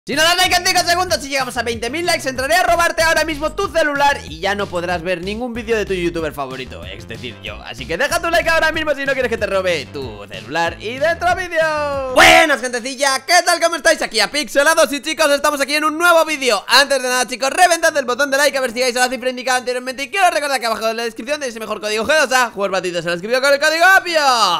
Si no das like en 5 segundos, si llegamos a 20.000 likes, entraré a robarte ahora mismo tu celular y ya no podrás ver ningún vídeo de tu youtuber favorito, es decir, yo. Así que deja tu like ahora mismo si no quieres que te robe tu celular y dentro vídeo. Buenas, gentecilla, ¿qué tal? ¿Cómo estáis? Aquí a Pixelados y chicos, estamos aquí en un nuevo vídeo. Antes de nada, chicos, reventad el botón de like a ver si llegáis a la cifra indicada anteriormente. Y quiero recordar que abajo en la descripción tenéis el mejor código G2A, jugar batidos en la descripción con el código APIO.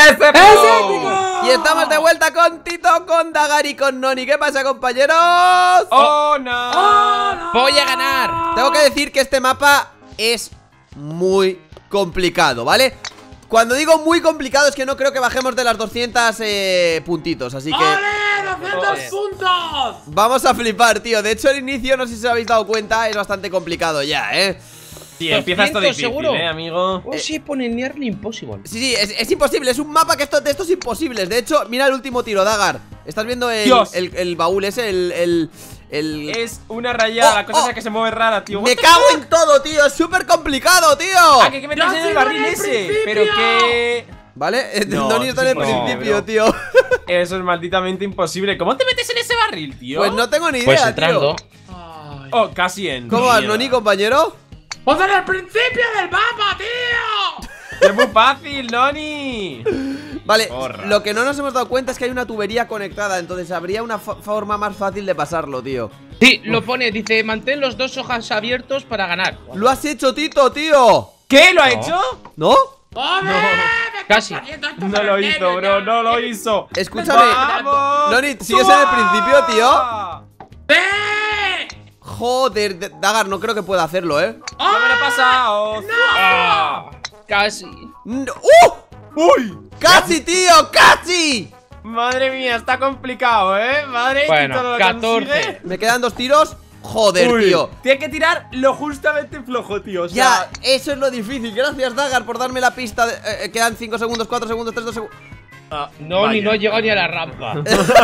Y estamos de vuelta con Tito, con Dagar y con Noni. ¿Qué pasa, compañeros? ¡Oh, no! ¡Oh, no! ¡Voy a ganar! Tengo que decir que este mapa es muy complicado, ¿vale? Cuando digo muy complicado es que no creo que bajemos de las 200 puntitos, así que... ¡Ole! ¡200 puntos! Vamos a flipar, tío. De hecho, el inicio, no sé si os habéis dado cuenta, es bastante complicado ya, ¿eh? Sí, empieza esto difícil, ¿seguro? amigo. Oh, sí, pone Nearly Impossible. Sí, es imposible, es un mapa que de estos imposibles. De hecho, mira el último tiro, Dagar. ¿Estás viendo el baúl ese? Es una rayada, la cosa es que se mueve rara, tío. Me cago en todo, tío, es súper complicado, tío. Ah, que hay que meterse en el barril ese. Pero que... ¿Vale? No, Noni está en el principio, bro. tío. Eso es malditamente imposible. ¿Cómo te metes en ese barril, tío? Pues no tengo ni idea, Pues tío. entrando. Ay. Oh, casi en. ¿Cómo vas, mierda. Noni, compañero? ¡Pues en el principio del mapa, tío! ¡Es muy fácil, Noni! Vale, Porra. lo que no nos hemos dado cuenta es que hay una tubería conectada. Entonces habría una forma más fácil de pasarlo, tío. Sí, lo pone, dice, mantén los dos ojos abiertos para ganar. ¡Lo has hecho, Tito, tío! ¿Qué? ¿Lo ha No. hecho? ¿No? ¡Hombre! Casi. No lo hizo, bro, no lo hizo. Escúchame, ¡Vamos! Noni, ¿sigues en el principio, tío? ¡Sí! Joder, Dagar, no creo que pueda hacerlo, ¿eh? ¡No me lo he pasado! Ah, casi. ¡Uy! ¡Casi, tío! ¡Casi! Madre mía, está complicado, ¿eh? Madre mía, Bueno, ¿lo 14. consigue? Me quedan 2 tiros. Joder, Uy, tío. tiene que tirar lo justamente flojo, tío. O Ya, sea, eso es lo difícil. Gracias, Dagar, por darme la pista. Quedan 5 segundos, 4 segundos, 3, 2 segundos. No, ni vaya. no llegó ni a la rampa.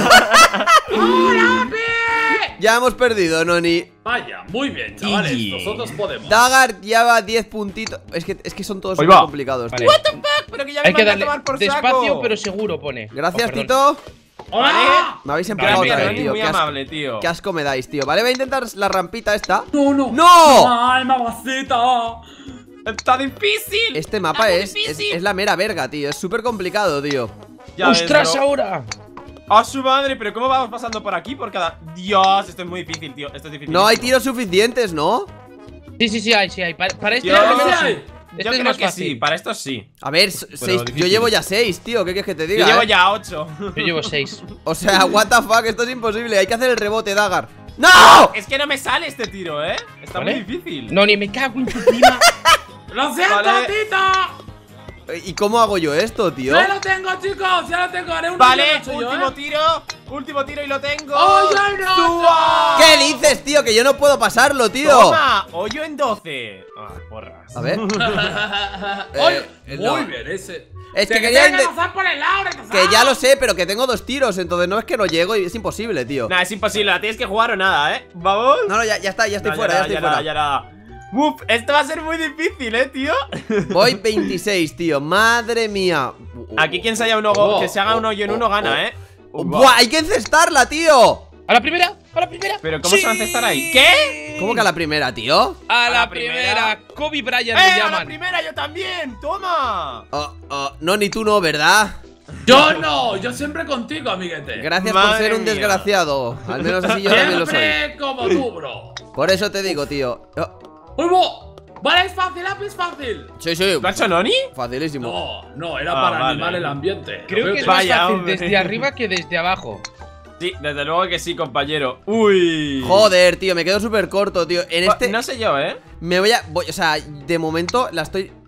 Ya hemos perdido, Noni. Vaya, muy bien, chavales. GG. Nosotros podemos. Dagar lleva 10 puntitos. Es que son todos Ahí muy va. complicados, Vale. tío. pero que ya Hay me que van a darle tomar por despacio, saco. pero seguro, pone. Gracias, Oh, perdón. Tito. ¡Hola! Me habéis empujado Gracias, otra vez, Noni, tío. muy Qué asco, amable, tío. qué asco me dais, tío. Vale, voy a intentar la rampita esta. ¡No, no! ¡No! ¡Ay, mamacita! ¡Está difícil! Este mapa Está es difícil. la mera verga, tío. Es súper complicado, tío. Ya ves, ¡Ostras, bro. ahora! ¡A su madre! ¿Pero cómo vamos pasando por aquí? Por cada... Dios, esto es muy difícil, tío. Esto es difícil. No hay tiros suficientes, ¿no? Sí, hay. Para este Dios. al menos Sí sí. hay. Este Yo es creo más que fácil. sí, para esto sí. A ver, yo difícil. llevo ya 6, tío. ¿Qué quieres que te diga? Yo llevo ya 8. Yo llevo 6. O sea, what the fuck, esto es imposible. Hay que hacer el rebote, Dagar. ¡No! Es que no me sale este tiro, ¿eh? Está ¿Vale? muy difícil. No, ni me cago en tu prima. ¡Lo siento, Vale. Tito! ¿Y cómo hago yo esto, tío? ¡Ya lo tengo, chicos! ¡Ya lo tengo! Haré un Vale, millón ocho, último ¿eh? tiro. Último tiro y lo tengo. ¡Hoyo en ocho! ¡Tua! ¿Qué dices, tío? Que yo no puedo pasarlo, tío. Toma, hoyo en 12. Ah, porras. A ver. ¡Oye! no. Muy bien, ese. Es que Te quería tengo que inte- lanzar por el lado, Que ya lo sé, pero que tengo 2 tiros. Entonces no es que no llego y es imposible, tío. Nah, es imposible, la tienes que jugar o nada, ¿eh? ¿Vamos? No, ya está, ya estoy No, fuera, ya estoy fuera. nada. Uf, esto va a ser muy difícil, tío. Voy 26, tío. Madre mía. Aquí quien se haya que se haga un hoyo en uno gana, ¿eh? ¡Buah! Hay que encestarla, tío. ¿A la primera? ¿A la primera? Pero ¿cómo se va a encestar ahí? ¿Qué? ¿Cómo que a la primera, tío? A la la primera. primera. Kobe Bryant me ¡Eh, a la llaman. primera yo también! ¡Toma! No, ni tú no, ¿verdad? Yo no, yo siempre contigo, amiguete. Gracias por Madre ser un mía. desgraciado. Al menos así yo también lo soy. Siempre como tú, bro. Por eso te digo, tío. ¡Uy, bo! Vale, es fácil, es fácil. Sí, sí. ¿Lo ha hecho Noni? Facilísimo. No, era Ah, para vale. animar el ambiente. Creo Lo que es veo más Vaya, fácil hombre. desde arriba que desde abajo. Sí, desde luego que sí, compañero. Uy. Joder, tío, me quedo súper corto, tío. En este No sé yo, ¿eh? me o sea, de momento la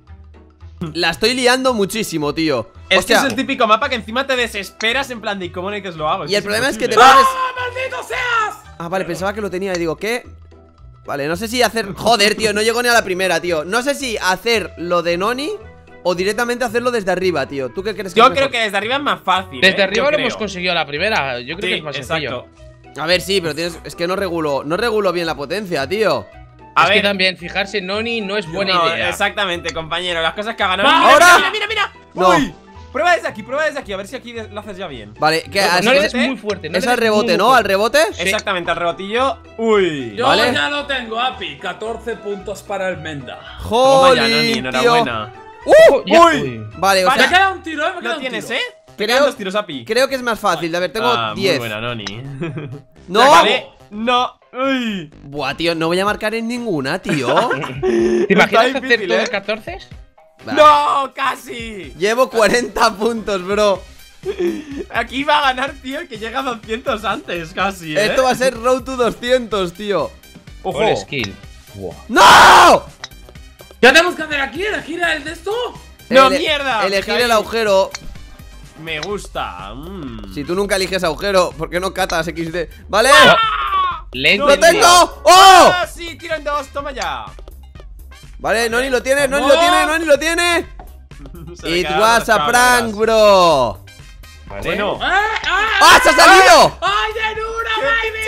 estoy liando muchísimo, tío. Es O sea, que es el típico mapa que encima te desesperas en plan de ¿cómo dices lo hago? y el problema es que te imposible. pones... ¡Ah, maldito seas! Ah, vale, pensaba que lo tenía y digo, ¿qué? Vale, no sé si hacer... Joder, tío, no llego ni a la primera, tío. No sé si hacer lo de Noni o directamente hacerlo desde arriba, tío. ¿Tú qué crees que Yo es creo mejor? que desde arriba es más fácil. Desde arriba Yo lo creo. hemos conseguido a la primera. Yo creo que Sí, es más sencillo. exacto. A ver, sí, pero es que no regulo bien la potencia, tío. A Es que ver. también fijarse en Noni no es buena No, idea. Exactamente, compañero. Las cosas que hagan. ¡Va! Mira, ¡Ahora! mira. No. ¡Uy! Prueba desde aquí, a ver si aquí lo haces ya bien. Vale, ¿qué? No le des muy fuerte. Es al rebote, ¿no? Muy ¿Al rebote? Exactamente, al rebotillo. Uy. Yo Vale. ya lo tengo, Api. 14 puntos para el Menda. Toma ya, Nani, ¡Jolín, tío! enhorabuena. Ya, Uy. Vale, o Me sea, queda un tiro, me queda Lo un tienes, tiro. Te quedan 2 tiros, Api. creo que es más fácil. A ver, tengo Muy 10. buena, Nani. ¡No! Vale. No. Uy. Buah, tío, no voy a marcar en ninguna, tío. ¿Te imaginas Está hacer difícil, todos ¿eh? 14? Va. ¡No! ¡Casi! Llevo 40 puntos, bro. Aquí va a ganar, tío, el que llega a 200 antes, casi, ¿eh? Esto va a ser Road to 200, tío. ¡Ojo! All skill. Buah. ¡No! ¿Qué tenemos que hacer aquí? ¿Elegir el de esto? ¡No, mierda! Elegir Me el caí. agujero. Me gusta. Si tú nunca eliges agujero, ¿por qué no catas XD? ¿Vale? Lento. ¡Lo tengo! ¡Oh! ¡Ah, sí! ¡Tiro en 2! ¡Toma ya! Vale, Noni lo tiene, Noni lo tiene, Noni lo tiene. Se me It quedaron was las a cabras. prank, bro. Vale. Bueno. ¡Ah, se ha salido! ¡Ay, en una,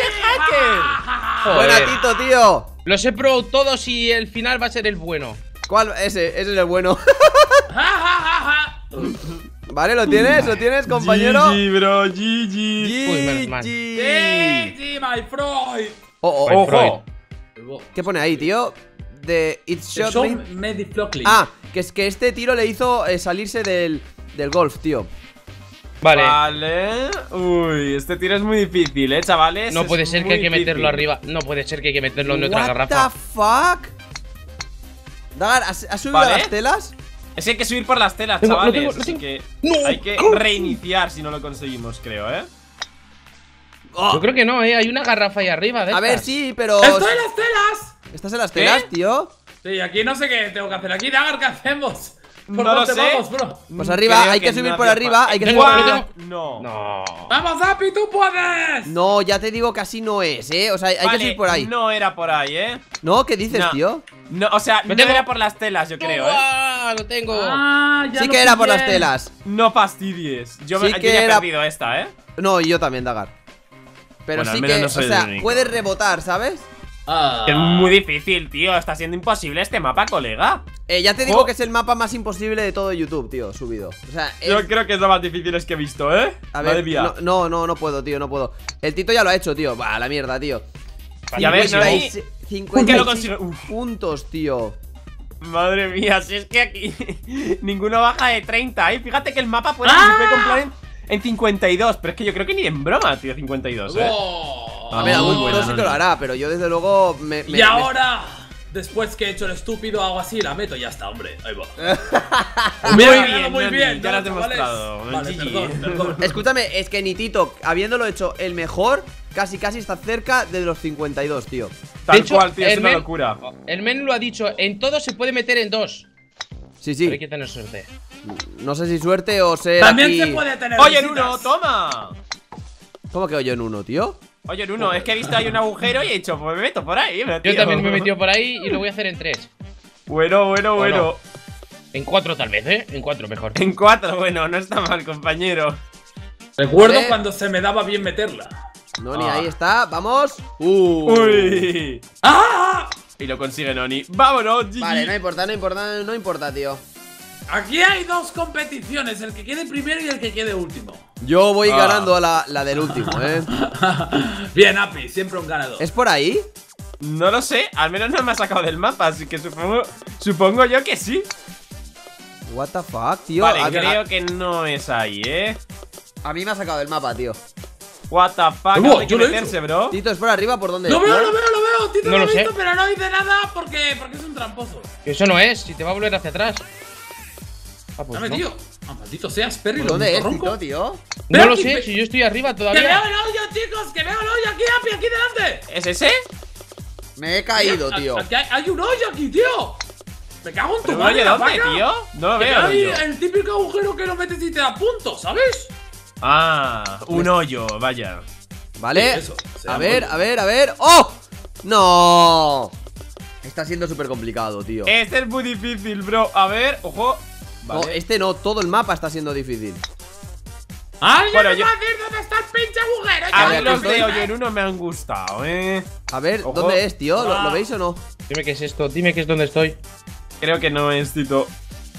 baby! Joder. Buena, Tito, tío. Los he probado todos y el final va a ser el bueno. ¿Cuál? Ese es el bueno. Ja, ja, ja, ja. Vale, ¿lo tienes, compañero? GG, bro, GG. Uy, menos mal. GG. Sí, my Freud. Oh, oh. Ay, Freud. ¿Qué pone ahí, tío? De It's Shot Son Me. Mediflockly. Ah, que es que este tiro le hizo salirse del golf, tío. Vale. Vale. Uy, este tiro es muy difícil, chavales. No Es puede ser que muy hay que meterlo difícil. arriba. No puede ser que hay que meterlo en otra What garrafa. the fuck? Dagar, ¿has subido Vale. a las telas? Es que hay que subir por las telas, Tengo- lo chavales. tengo, lo Así tengo. que No. hay que reiniciar si no lo conseguimos, creo, ¿eh? Yo creo que no, hay una garrafa ahí arriba. A ver, sí, pero. ¡Estoy en las telas! ¿Estás en las telas, ¿Qué? tío? Sí, aquí no sé qué tengo que hacer. Aquí, Dagar, ¿qué hacemos? ¿Por No lo dónde sé. vamos, bro? Pues arriba, Creo hay que subir no por hacía arriba, falta. hay que Tengo- subir por lo arriba. No. No. ¡Vamos, Api, tú puedes! No, ya te digo que así no es, O sea, hay que Vale, subir por ahí. no era por ahí, ¿eh? No, ¿qué dices, No. tío? No, o sea, Me no tengo- era por las telas, yo creo, ¿eh? ¡Uah! Lo tengo. Ah, ya Sí lo que era por pillé. las telas. No fastidies. Yo, Sí yo que ya he era- perdido esta, ¿eh? No, y yo también, Dagar. Pero Bueno, al sí menos que, no soy o el sea, único. puedes rebotar, ¿sabes? Ah. Es muy difícil, tío. Está siendo imposible este mapa, colega. Ya te digo Oh. que es el mapa más imposible de todo YouTube, tío, subido. O sea, Yo creo que es lo más difícil que he visto, ¿eh? A Madre ver, mía. no puedo, tío, no puedo. El Tito ya lo ha hecho, tío. Va, la mierda, tío. Ya ves, ¿no? 56 Que lo consigo. Uf, puntos, tío. madre mía, si es que aquí ninguno baja de 30, ¿eh? Fíjate que el mapa puede, se puede comprar en 52, pero es que yo creo que ni en broma, tío, 52, ¿eh? Oh. A ver, muy algún buena, pro sí que lo Noni. hará, pero yo desde luego Y ahora, después que he hecho el estúpido, hago así, la meto y ya está, hombre. Ahí va. Muy Mira, bien, muy Noni, bien. ya lo has ¿no, chavales? demostrado. Vale, GG. perdón. Escúchame, es que ni Tito, habiéndolo hecho el mejor, casi está cerca de los 52, tío. Tal De hecho, cual, tío, es el una men- locura. El men lo ha dicho, en todo se puede meter en 2. Sí, Pero hay sí. que tener suerte. No sé si suerte o ser También aquí... se puede tener Oye, en visitas. uno, toma. ¿Cómo que oye en uno, tío? Oye, en uno, es que he visto ahí un agujero y he dicho, pues me meto por ahí, tío. Yo también me he metido por ahí y lo voy a hacer en 3. Bueno. no. En 4 tal vez, ¿eh? En 4 mejor. En 4, bueno, no está mal, compañero. Recuerdo Vale. cuando se me daba bien meterla. No, ni Ah. ahí está, vamos. Uy. ¡Ah! Y lo consigue Noni. Vámonos, GG. Vale, no importa, tío. Aquí hay dos competiciones, el que quede primero y el que quede último. Yo voy ganando a la del último, Bien, Api, siempre un ganador. ¿Es por ahí? No lo sé, al menos no me ha sacado del mapa, así que supongo yo que sí. What the fuck, tío. Vale, a, creo que no es ahí, a mí me ha sacado del mapa, tío. What the fuck, Uy, hay que yo lo he meterse, bro. Tito, ¿es por arriba? ¿Por dónde? Lo es, veo, tío? lo veo, Tito No lo lo he sé. visto, pero no dice nada porque es un tramposo. Eso no es, si te va a volver hacia atrás. Ah, pues Dame, no. tío. Ah, maldito seas, Perry, ¿Por lo dónde es, interrumpo. Tito, tío? No Ven lo aquí, sé, ve- si yo estoy arriba ¡Que veo todavía. el hoyo, chicos! ¡Que veo el hoyo aquí, Api, aquí delante! ¿Es ese? Me he caído, tío. Aquí hay un hoyo aquí, tío. Me cago en tu ¿Pero madre, oye, la dónde, vaca. tío? No lo Que veo, hay yo. el típico agujero que lo metes y te da puntos, ¿sabes? Ah, un hoyo, vaya. ¿Vale? Sí, eso, se a llama ver, hoyo. a ver, a ver. ¡Oh! ¡No! Está siendo súper complicado, tío. Este es muy difícil, bro. A ver, ojo. No, Vale. este no, todo el mapa está siendo difícil. ¿Alguien Bueno, me yo- va a decir dónde está el pinche agujero? A Vale, mí aquí los estoy. de hoyo en uno me han gustado, A ver, Ojo. ¿dónde es, tío? ¿Lo Ah. veis o no? Dime qué es esto, dime qué es donde estoy. Creo que no es, Tito.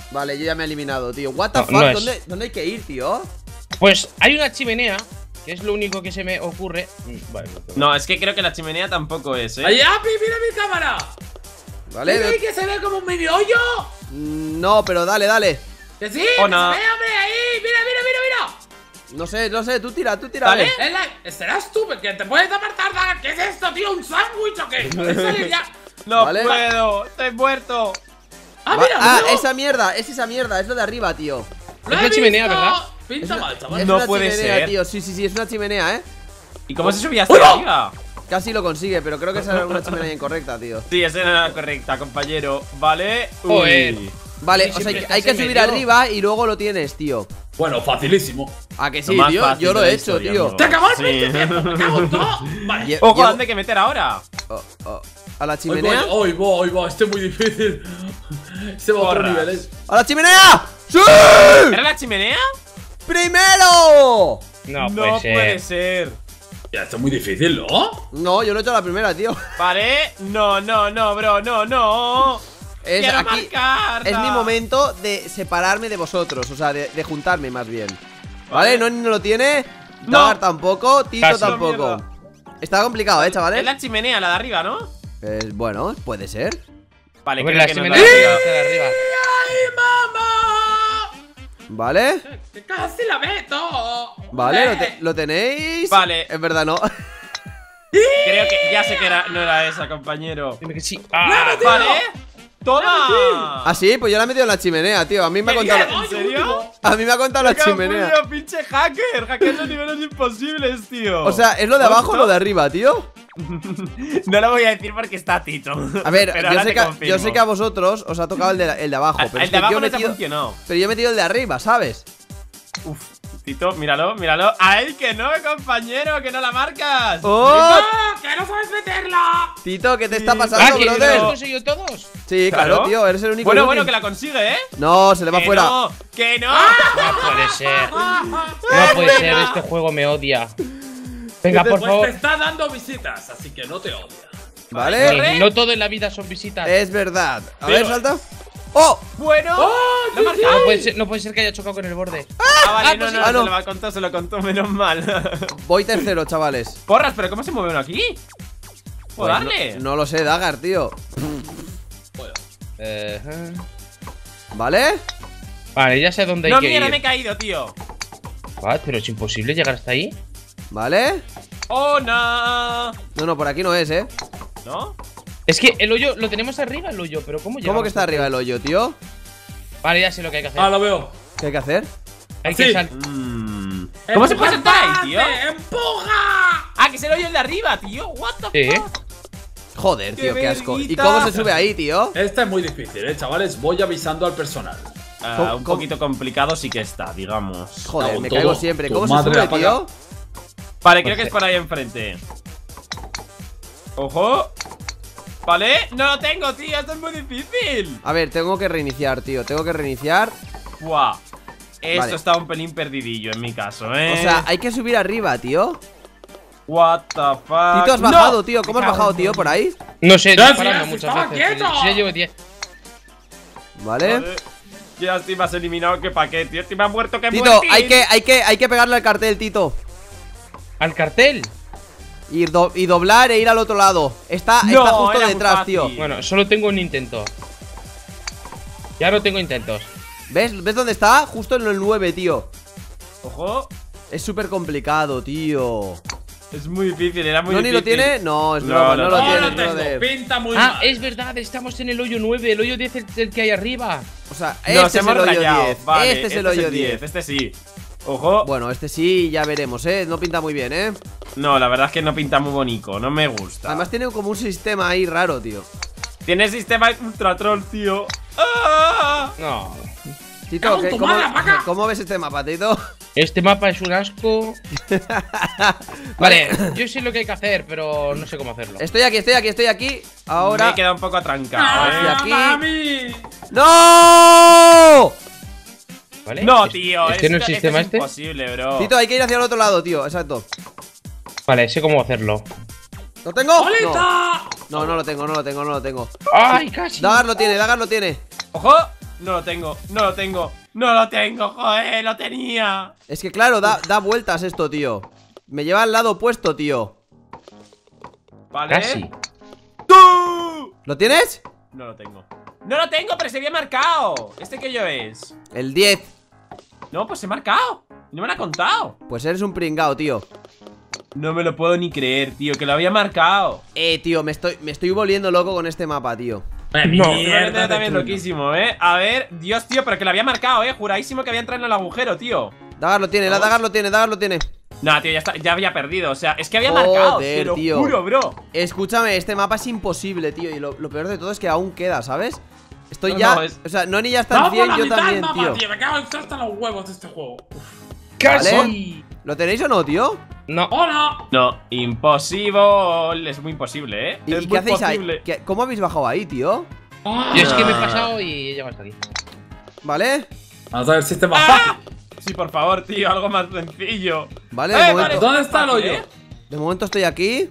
Vale, yo ya me he eliminado, tío. What the No, fuck, no es. ¿Dónde hay que ir, tío? Pues hay una chimenea, que es lo único que se me ocurre. Vale, No, es que creo que la chimenea tampoco es, ¡Ay, Api, mira mi cámara! Vale. ¿Mira ahí que se ve como un mini hoyo? No, pero dale, dale. ¡Que sí! Oh, ¡Que no. se ve, hombre! ¡Ahí! ¡Mira, mira, mira, mira! No sé, tú tira, Vale. vale. ¿Serás tú? ¿Que te puedes apartar? ¿Qué es esto, tío? ¿Un sándwich o qué? ¿Puedes salir ya? No Vale. puedo, estoy muerto. ¡Ah, mira! Ah, no. esa mierda, es lo de arriba, tío. ¡Lo Es he la chimenea, visto! ¿verdad? Pinta mal, chaval. Es No una puede chimenea, ser. tío. Sí, es una chimenea, ¿Y cómo se subía hasta ¡Hola! arriba? Casi lo consigue, pero creo que esa era una chimenea incorrecta, tío. Sí, esa era la correcta, compañero. Vale. Joder. Uy. Vale, Sí, o sea, siempre hay que estás en subir medio. arriba y luego lo tienes, tío. Bueno, facilísimo. ¿A que Lo sí, más tío? fácil Yo lo de he la hecho, historia, tío. amigo. ¡Se acabó el Sí. pinche tiempo! ¡Me cago en todo! Vale. Lle- Ojo, llevo- ¿dónde hay que meter ahora? ¿A la chimenea? Hoy va, este es muy difícil. Este va a otro Porras. nivel, ¿eh? ¡A la chimenea! ¡Sí! ¿Era la chimenea? ¡Primero! No, No puede puede ser. ser. Ya, esto es muy difícil, ¿no? No, yo lo he hecho a la primera, tío. Vale. No, bro, no. Quiero Aquí marcarla. es mi momento de separarme de vosotros. O sea, de juntarme más bien. ¿Vale? Vale. No lo tiene. No. Dagar tampoco. Tito Casi. tampoco. Está complicado, Es chavales. la chimenea, la de arriba, ¿no? Bueno, puede ser. Vale, Hombre, creo la que no chimenea es la de está arriba. de arriba. ¡Ay, mamá! ¿Vale? ¡Que casi la meto! Vale, ¡Hombre! ¿lo tenéis? Vale. Es verdad, no. Creo que ya sé que no era esa, compañero. Dime que sí. Vale. ¡Toma! Ah, sí, pues yo la he metido en la chimenea, tío. A mí me ha ¿Qué contado. dices? ¿En serio? A mí me ha contado la chimenea. Capullo, pinche hacker. Hackeas los niveles imposibles, tío. O sea, ¿es lo de abajo o lo de arriba, tío? No lo voy a decir porque está Tito. A ver, Pero yo ahora sé, te que, confirmo. yo sé que a vosotros os ha tocado el de abajo. Pero El es de que abajo yo he no te metido, funcionó. pero yo he metido el de arriba, ¿sabes? Uf, Tito, míralo. ¡Ay, que no, compañero! ¡Que no la marcas! ¡Oh! ¡No! ¡Que no sabes meterla! Tito, ¿qué te está Sí. pasando, ¿Que los brother? has conseguido todos? Sí, claro, tío, eres el único. Bueno, inútil. que la consigue, ¿eh? No, se le va ¡Que fuera. no! ¡Que no! No puede ser. No puede ser, este juego me odia. Venga, por Pues te favor. está dando visitas, así que no te odia. ¿Vale? No todo en la vida son visitas. Es verdad. A Pero- ver, salta. ¡Oh! Bueno, la marca. No puede ser que haya chocado con el borde. Vale, pues sí. Ah, no. se lo contó, menos mal. Voy tercero, chavales. Porras, pero ¿cómo se mueve uno aquí? ¿Puedo Pues darle? no lo sé, Dagar, tío. ¿Vale? Vale, ya sé dónde hay No, que mierda, ir. me he caído, tío. Vale, pero es imposible llegar hasta ahí. ¿Vale? ¡Oh, no! No, por aquí no es, ¿eh? ¿No? Es que el hoyo lo tenemos arriba, el hoyo, pero ¿cómo llegamos? ¿Cómo que está arriba el hoyo, tío? Vale, ya sé lo que hay que hacer. Ah, lo veo. ¿Qué hay que hacer? Hay sí. que saltar. ¿Cómo se puede saltar ahí, tío? ¡Empuja! Ah, que se lo oye el de arriba, tío. What the Sí. fuck? Joder, ¡Qué tío, qué asco. ¿Y verguita! cómo se sube ahí, tío? Esta es muy difícil, chavales. Voy avisando al personal. Un poquito complicado sí que está, digamos. Joder, Cago me todo. caigo siempre. Tu ¿Cómo se madre sube, apaga. tío? Vale, creo que es por ahí enfrente. ¡Ojo! Vale, no lo tengo, tío. Esto es muy difícil. A ver, tengo que reiniciar, tío. Tengo que reiniciar. Buah. Esto Vale. está un pelín perdidillo en mi caso, ¿eh? O sea, hay que subir arriba, tío. What the fuck. Tito, has ¡No! bajado, tío. ¿Cómo has Me cago bajado, en tío, Dios. por ahí? No sé, Ya, disparando si muchas estaba veces. quieto. Si ya llevo 10. ¿Vale? Vale. Ya estoy más eliminado que pa' qué, tío. Estoy más muerto que Tito, muertín. hay que pegarle al cartel, Tito. ¿Al cartel? Y doblar e ir al otro lado. Está No, justo era muy detrás, fácil. tío. Bueno, solo tengo un intento. Ya no tengo intentos. ¿Ves? ¿Ves dónde está? Justo en el 9, tío. Ojo. Es súper complicado, tío. Es muy difícil, era muy ¿No difícil. ni lo tiene? No, es No, broma, no, no lo no, No tiene, lo tengo. brother. Pinta muy Ah, mal. es verdad, estamos en el hoyo 9. El hoyo 10 es el que hay arriba. O sea, Nos este es hemos el hoyo rayado. 10. Vale, Este es el hoyo 10. Este sí. Ojo. Bueno, este sí, ya veremos, No pinta muy bien, No, la verdad es que no pinta muy bonito. No me gusta. Además tiene como un sistema ahí raro, tío. Tiene sistema ultra troll, tío. ¡Ah! No. Tito, ¡Cago en tu madre, vaca! ¿cómo ves este mapa, Tito? Este mapa es un asco. Vale, yo sé lo que hay que hacer, pero no sé cómo hacerlo. Estoy aquí. Me Ahora. he quedado un poco atrancado, hacia ¿eh? aquí. ¡Mami! ¡No! ¿Vale? No, tío. ¿Este no es el sistema es este? imposible, bro. Tito, hay que ir hacia el otro lado, tío. Exacto. Vale, sé cómo hacerlo. ¿Lo tengo? No. ¡Bolita! No lo tengo. ¡Ay, casi! Dagar lo tiene. Ojo. No lo tengo, no lo tengo. No lo tengo, joder, lo tenía. Es que claro, da vueltas esto, tío. Me lleva al lado opuesto, tío. Vale. Casi. ¡Tú! ¿Lo tienes? No lo tengo. No lo tengo, pero se había marcado. ¿Este qué yo es? El 10. No, pues se ha marcado. No me lo ha contado. Pues eres un pringao, tío. No me lo puedo ni creer, tío, que lo había marcado. Tío, me estoy volviendo loco con este mapa, tío. Mierda Mierda, de también truño. loquísimo, A ver, Dios, tío, pero que lo había marcado, Juradísimo que había entrado en el agujero, tío. Dagar lo tiene, Dagar lo tiene, Dagar lo tiene. Nah, tío, ya está, ya había perdido. O sea, es que había marcado, te lo tío. juro, bro. Escúchame, este mapa es imposible, tío. Y lo peor de todo es que aún queda, ¿sabes? Estoy No, ya. no, es- O sea, Noni ya está en Vamos por 100, la yo mitad también, del mapa, tío. Me cago en hasta los huevos de este juego. ¿Vale? ¿Lo tenéis o no, tío? No. ¡Hola! No, imposible. Es muy imposible, ¿Y es qué muy hacéis posible. ahí? ¿Cómo habéis bajado ahí, tío? Yo es que me he pasado y he llegado hasta aquí. ¿Vale? Vamos a ver si este es más fácil. Sí, por favor, tío, algo más sencillo. Vale, Vale, ¿Dónde está el fácil, hoyo? de momento estoy aquí.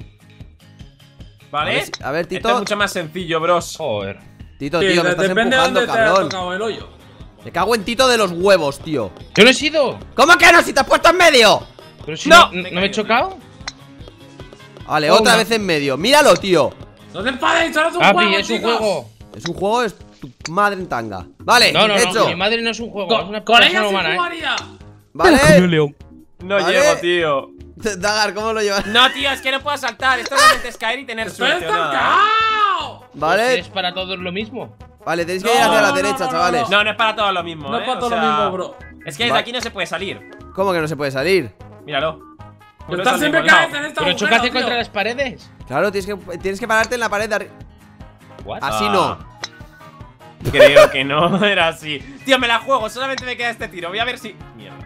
¿Vale? A ver, Esto Tito. es mucho más sencillo, bros. Joder. Tito, Sí, tío, me estás depende de empujando, dónde te haya cabrón. tocado el hoyo. Me cago en Tito de los huevos, tío. Yo no he sido. ¿Cómo que no? Si te has puesto en medio. Pero si No. no me he chocado. Vale, Oh, otra no. vez en medio. Míralo, tío. No te enfades, solo es un Papi, juego, es un chicos. juego. Es un juego, es tu madre en tanga. Vale, No, no, hecho. no. Mi madre no es un juego. es Con una ella persona sí humana, jugaría. Vale. No Vale. llego, tío. Dagar, ¿cómo lo llevas? No, tío, es que no puedo saltar. Esto realmente es caer y tener ¡Estoy suerte. o nada. estancado! Vale. Es para todos lo mismo. Vale, tenéis que ir hacia la derecha, chavales. No, no es para todo lo mismo, No es para o todo lo sea, mismo, bro. Es que desde Va- aquí no se puede salir. ¿Cómo que no se puede salir? Míralo. Pero No estás sale siempre ningún lado. caes en esta Pero agujero, chocate tío. contra las paredes. Claro, tienes que pararte en la pared de arriba. What? Así no. Creo que no era así. Tío, me la juego, solamente me queda este tiro. Voy a ver si. Mierda.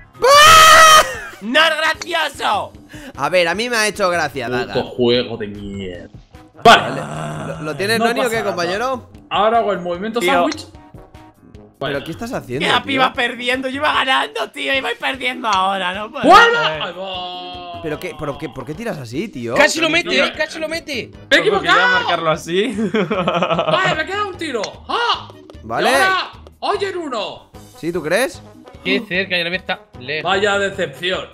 ¡No es gracioso! A ver, a mí me ha hecho gracia, Puto Dagar. juego de mierda. Vale. ¿Lo tienes, No Noni, o pasa qué, nada. compañero? Ahora hago el movimiento Tío. sándwich. ¿Pero qué estás haciendo, Ya, tío? iba perdiendo, yo iba ganando, tío. Iba perdiendo ahora, no puedo. ¡Vuelve! ser. Ahí va. ¿Pero por qué tiras así, tío? Casi lo mete, Mira. casi lo mete. ¡Me he ¿Cómo quería equivocado! marcarlo así? Vale, me queda un tiro. ¡Ah! Vale. Y ahora, oye en uno. ¿Sí, tú crees? Qué cerca, y a la vez está lejos. Vaya decepción.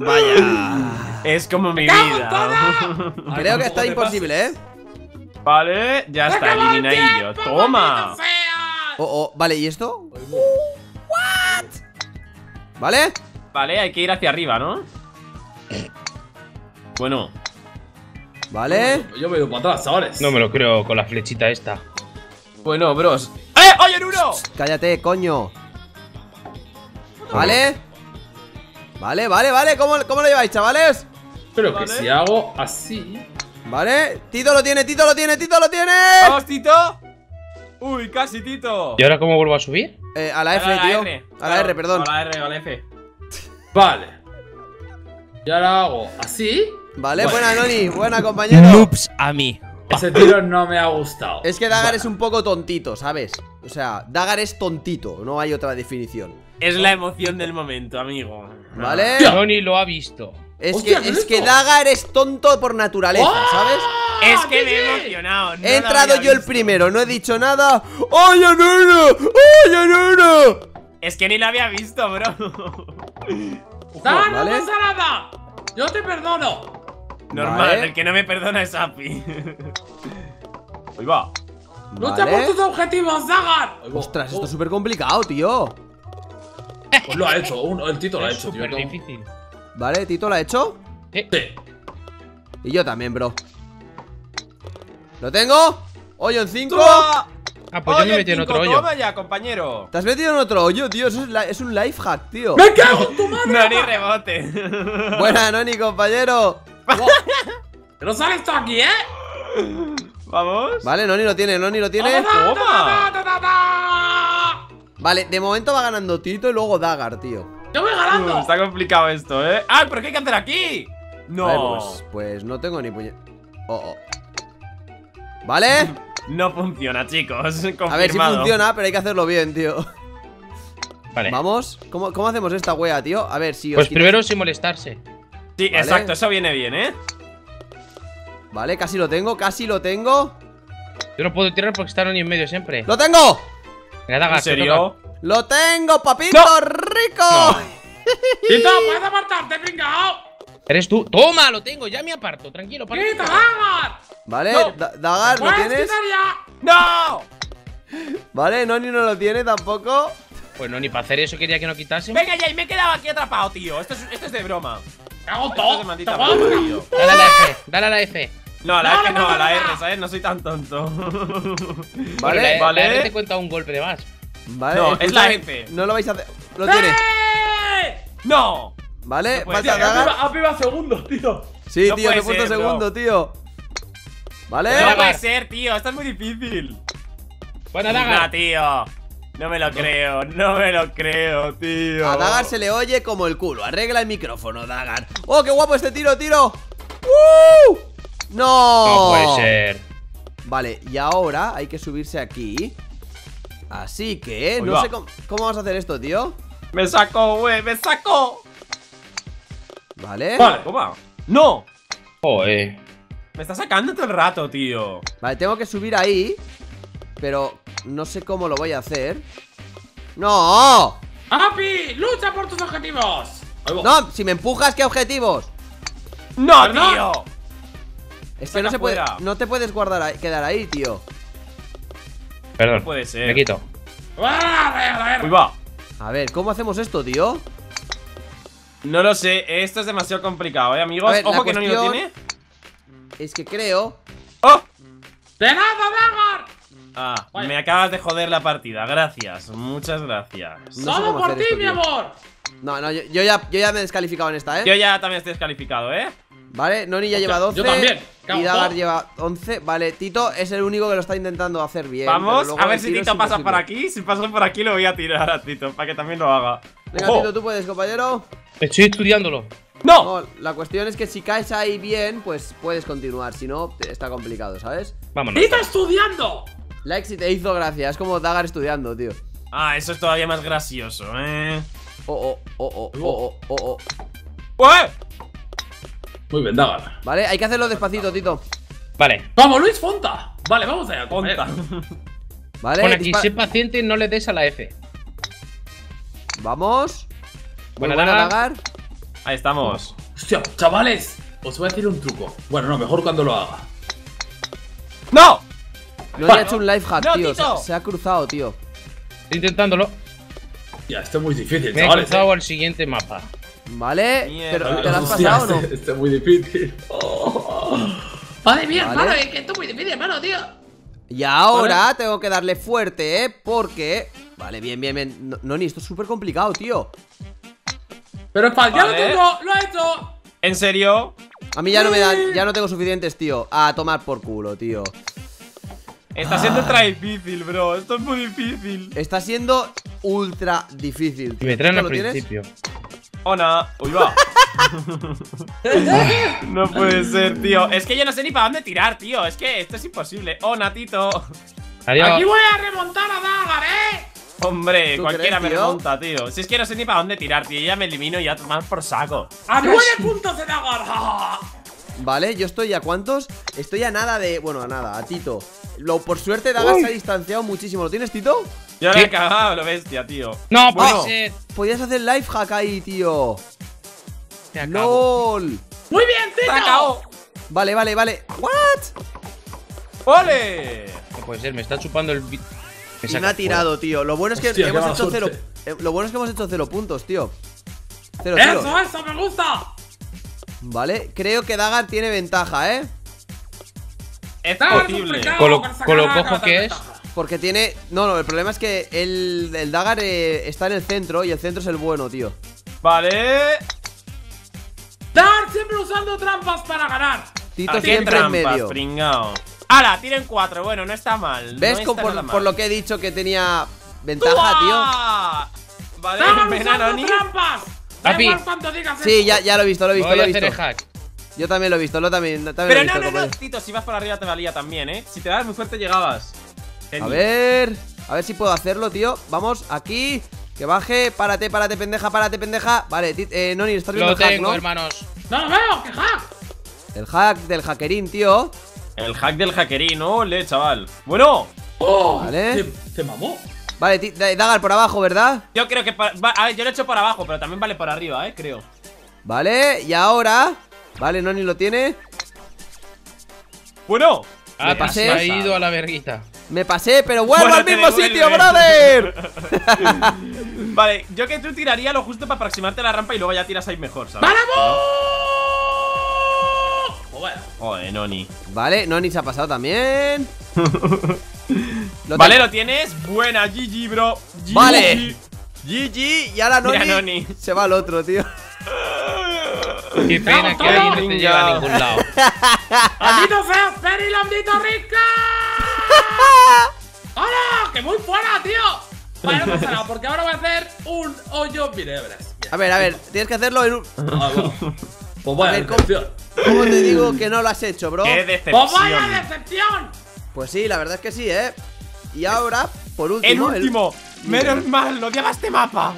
Vaya. Es como mi ¡Cago en vida. todo! Creo que Ay, está tampoco te imposible, ¿eh? Vale, ya está, ¡Se acabó el eliminadillo. tiempo, Toma. maldito sea! Oh, vale, ¿y esto? ¿Vale? Vale, hay que ir hacia arriba, ¿no? Bueno, ¿Vale? Yo me he ido para atrás, chavales. No me lo creo con la flechita esta. bueno, bros. ¡Oye, en uno! Cállate, coño. ¿Vale? Vale. ¿Cómo lo lleváis, chavales? Pero Vale. que si hago así. ¿Vale? Tito lo tiene. ¡Vamos, Tito! ¡Uy, casi, Tito! ¿Y ahora cómo vuelvo a subir? A la F, tío. A la R, perdón. A la R, a la F. Vale. Y ahora hago así. Vale, Bueno. buena, Noni. Buena, compañero. Noobs a mí. Ese tiro no me ha gustado. Es que Dagar Vale. es un poco tontito, ¿sabes? O sea, Dagar es tontito. No hay otra definición. Es la emoción del momento, amigo. ¿Vale? Tío. Tony lo ha visto. Hostia, ¿qué es Es que esto? Dagar es tonto por naturaleza, ¿sabes? Es que ¿qué me he es? emocionado. no He lo entrado había yo el visto. primero, no he dicho nada. ¡Oye, nena! ¡Oye, nena! Es que ni lo había visto, bro. ¡No, no ¿vale? pasa nada! ¡Yo te perdono! Normal, Vale. el que no me perdona es Api. Ahí va. ¡Lucha por tus objetivos, Dagar! Ahí va. Ostras, esto es súper complicado, tío. Pues lo ha hecho, el Tito lo ha Es hecho, tío. súper no. difícil. ¿Vale? ¿Tito lo ha hecho? Sí. Y yo también, bro. ¿Lo tengo? Hoyo en 5. ¡Toma! Ah, pues yo me Oye, metí en otro Cinco, hoyo. Toma ya, compañero. ¿Te has metido en otro hoyo, tío? Eso es un life hack, tío. ¡Me cago en tu madre! No, ni rebote. Buena, Noni, compañero. ¡Que no sales tú aquí, Vamos. Vale, Noni lo tiene, Toma. Vale, de momento va ganando Tito y luego Dagar, tío. ¡Yo voy ganando! Está complicado esto, ¡Ah, pero qué hay que hacer aquí! No. Vale, pues no tengo ni puñet. ¿Vale? No funciona, chicos. Confirmado. A ver si funciona, pero hay que hacerlo bien, tío. Vale. Vamos. ¿Cómo hacemos esta wea, tío? A ver si os Pues quitáis- primero sin molestarse. Sí, Vale. exacto, eso viene bien, Vale, casi lo tengo, casi lo tengo. Yo no puedo tirar porque está Noni en medio siempre. ¡Lo tengo! Venga, Dagar, ¿En serio? ¡Lo tengo, papito No. rico! Tito, puedes apartarte, pringao. Eres tú. Toma, lo tengo, ya me aparto. Tranquilo, para. ¡Quita, Dagar! Vale, No. Dagar, ¿lo ¡Puedes tienes? quitar ya! ¡No! Vale, Noni no lo tiene tampoco. Pues no, ni para hacer eso quería que no quitase. Venga ya, y me he quedado aquí atrapado, tío. Esto es de broma. ¡Cago Esto es todo! de maldita ¡Toma! broma, tío. Dale a la F, dale a la F. No, a la No, F no, no, a la no, R, no. ¿sabes? No soy tan tonto. Vale, La vale. R te cuenta un golpe de más. Vale, No, es la escúchame, F. No lo vais a hacer. Lo tiene. ¡Eh! ¡No! Vale, No puede falta ser. Dagar. Apiba segundo, tío. Sí, No tío, te he puede puesto ser, segundo, tío. Vale. No Dagar. puede ser, tío. Esto es muy difícil. Buena, Nah, Dagar. tío. No me lo creo, no me lo creo, tío. A Dagar se le oye como el culo. Arregla el micrófono, Dagar. ¡Oh, qué guapo este tiro, tiro! ¡Uh! ¡No! No puede ser. Vale, y ahora hay que subirse aquí. Así que, Ahí no va. sé cómo vamos a hacer esto, tío. Me sacó, güey, me sacó. Vale. Vale. Toma. ¡No! Joder. Me está sacando todo el rato, tío. Vale, tengo que subir ahí. Pero no sé cómo lo voy a hacer. ¡No! ¡Api! ¡Lucha por tus objetivos! Ahí va. No, si me empujas, ¿qué objetivos? ¡No, Perdón. tío! Es que no Saca se puede. fuera. No te puedes guardar ahí, quedar ahí, tío. Perdón. No puede ser. Me quito. A ver. Uy, va. A ver, ¿cómo hacemos esto, tío? No lo sé, esto es demasiado complicado, amigos. A ver, Ojo la que no lo cuestión- tiene. Es que creo. ¡Oh! ¡De nada, Dagar! Ah, Vaya. me acabas de joder la partida. Gracias, muchas gracias. No sé ¡Solo cómo por hacer ti, esto, mi tío. amor! No, yo ya me he descalificado en esta, Yo ¿eh? ya también estoy descalificado, ¿eh? Vale, Noni ya lleva 12. yo también. Y Dagar Cago. lleva 11. Vale, Tito es el único que lo está intentando hacer bien. Vamos, pero luego a ver el si tiro Tito es pasa por imposible. aquí. Si pasa por aquí, lo voy a tirar a Tito para que también lo haga. Venga, ¡Ojo! Tito, tú puedes, compañero. Estoy estudiándolo. ¡No! No, la cuestión es que si caes ahí bien, pues puedes continuar. Si no, está complicado, ¿sabes? Vámonos. ¡Tito estudiando! Like si te hizo gracia, es como Dagar estudiando, tío. Ah, eso es todavía más gracioso, Oh. ¡Ué! Muy bien, Dagar. Vale, hay que hacerlo despacito, Tito. Vale. ¡Vamos, Luis Fonta! Vale, vamos allá, Ponta. Vale, Pon aquí, dispa- sé paciente y no le des a la F. Vamos. Muy Buena, buena, Dagar. Dagar. Ahí estamos. Hostia, chavales, os voy a decir un truco. Bueno, no, mejor cuando lo haga. ¡No! No Vale. he hecho un life hack, No, tío. Tito. Se ha cruzado, tío. Estoy intentándolo. Ya, esto es muy difícil, Me he chavales. cruzado al siguiente mapa. Vale, Mierda. pero ¿te lo has Hostia, pasado o no? Este es muy difícil. Madre mía, Vale. hermano, es que esto es muy difícil, hermano, tío. Y ahora tengo que darle fuerte, ¿eh? Porque... Vale, bien. No, Noni, esto es súper complicado, tío. Pero es ya lo Vale. tengo, lo he hecho. ¿En serio? A mí ya no me dan, ya no tengo suficientes, tío. A tomar por culo, tío. Está siendo ultra difícil, bro. Esto es muy difícil. Está siendo ultra difícil, Y tío. me traen ¿Esto al lo tienes? principio. Ona. Uy, va. No puede ser, tío. Es que yo no sé ni para dónde tirar, tío. Es que esto es imposible. Ona, Tito. Adiós. Aquí voy a remontar a Dagar, Hombre, ¿Tú cualquiera crees, me tío? remonta, tío. Si es que no sé ni para dónde tirar, tío. Ya me elimino y ya tomar por saco. A 9 puntos de Dagar. Vale, yo estoy a ¿cuántos? Estoy a nada de... Bueno, a nada, a Tito. Por suerte Dagar se ha distanciado muchísimo. ¿Lo tienes, Tito? Yo ¿Qué? le he cagado, lo bestia, tío. No, Bueno. puede ser. Podías hacer life hack ahí, tío. Se acabó. LOL. Muy bien, Tito. ¡Sacao! Vale. ¿What? ¡Ole! No puede ser, me está chupando el. Y me ha tirado, tío. Lo bueno es que Hostia, qué hemos mala hecho cero. suerte. Lo bueno es que hemos hecho 0 puntos, tío. 0. Eso, me gusta. Vale, creo que Dagar tiene ventaja, ¿eh? Es Dagar, posible. complicado, Con lo- para sacar con lo la cojo carta que de es. ventaja. Porque tiene... No, el problema es que el Dagar está en el centro y el centro es el bueno, tío. Vale. Dagar siempre usando trampas para ganar. Tito ¿A qué siempre en trampas, medio. pringao? ¡Hala! Tienen 4. Bueno, no está mal. ¿Ves? No Con- está nada por mal. lo que he dicho que tenía ventaja, tío. ¡Tua! Vale, Dagar ven, usando Noni. trampas. Da Papi. igual cuando digas Sí, eso. ya lo he visto, lo he visto, Voy lo a he hacer el visto. hack. Yo también lo he visto, también lo Pero he visto, no, compañero. Tito, si vas por arriba te valía también, ¿eh? Si te das muy fuerte llegabas. A ver si puedo hacerlo, tío. Vamos, aquí. Que baje, párate, pendeja, Vale, Noni, estás viendo Lo el hack, tengo, ¿no? hermanos. No lo veo, que hack. El hack del hackerín, tío. El hack del hackerín, ole, chaval. Bueno, Oh, Vale. te mamó. Vale, Dagar por abajo, ¿verdad? Yo creo que... a ver, yo lo he hecho por abajo, pero también vale por arriba, creo. Vale, y ahora... Vale, Noni lo tiene. Bueno. Me pasé. Se ha ido a la verguita. Me pasé, pero vuelvo Bueno, al te mismo devuelve. sitio, brother. Vale, yo que tú tiraría lo justo para aproximarte a la rampa y luego ya tiras ahí mejor, ¿sabes? ¡Vamos! Joder. Joder, Noni. Vale, Noni se ha pasado también. Vale, ¿lo tienes? Buena, GG, bro. GG. Vale. GG, y ahora Mira, Noni, Noni. se va al otro, tío. Qué pena que ahí no te llega a ningún lado. ¡Maldito feo! ¡Ferry, maldito rica! ¡Hola! ¡Que muy fuera, tío! Vale, no pasa nada, porque ahora voy a hacer un hoyo. Mira, ya verás. A ver, tienes que hacerlo en un... Ah, bueno. Pues vaya A ver, decepción. ¿Cómo te digo que no lo has hecho, bro? ¡Qué decepción! ¡Pues vaya decepción! Pues sí, la verdad es que sí, Y ahora, por último... El último. Menos mal, no llega este mapa.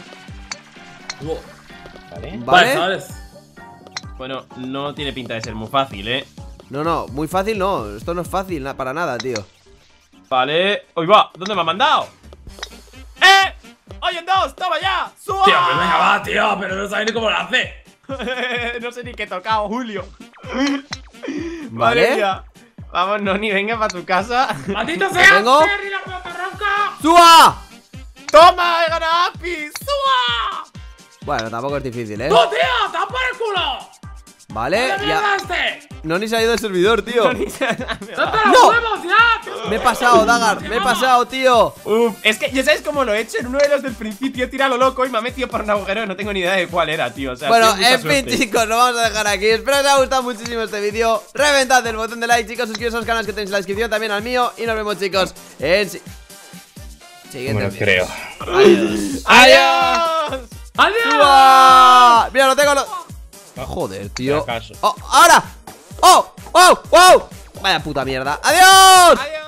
Vale. Vale. ¿sabes? Bueno, no tiene pinta de ser muy fácil, No, muy fácil no. Esto no es fácil para nada, tío. Vale. ¡Uy, va! ¿Dónde me ha mandado? ¡Oye, en dos! ¡Toma ya! ¡Suba! Tío, pues venga, va, tío, pero no sabes ni cómo lo hace. No sé ni qué he tocado, Julio. Vale. Madre mía. Vamos, Noni, venga para tu casa. ¡Maldito sea! Vengo. ¡Ferry, la pelota ronca! ¡Suba! ¡Toma! ¡He ganado Api! ¡Suba! Bueno, tampoco es difícil, ¡Tú, tío! ¡Tapa el culo! Vale, ¿Dónde ya. este? Noni se ha ido del servidor, tío. Noni se- ¡Date ¡No! los huevos ya! Me he pasado, Dagar. Me he pasado, tío. Uf, es que ya sabes cómo lo he hecho. En uno de los del principio he tirado lo loco y me ha metido por un agujero. No tengo ni idea de cuál era, tío. O sea, Bueno, tío, mucha en fin, suerte. chicos, lo vamos a dejar aquí. Espero que os haya gustado muchísimo este vídeo. Reventad el botón de like, chicos. Suscribiros a los canales que tenéis en la descripción, también al mío. Y nos vemos, chicos, en siguiente Bueno, vídeo. creo. Adiós. ¡Adiós! ¡Adiós! ¡Suba! Mira, lo tengo. Joder, tío. Si acaso. ¡Oh, ahora! ¡Oh! ¡Oh! ¡Oh! Vaya puta mierda. ¡Adiós! ¡Adiós!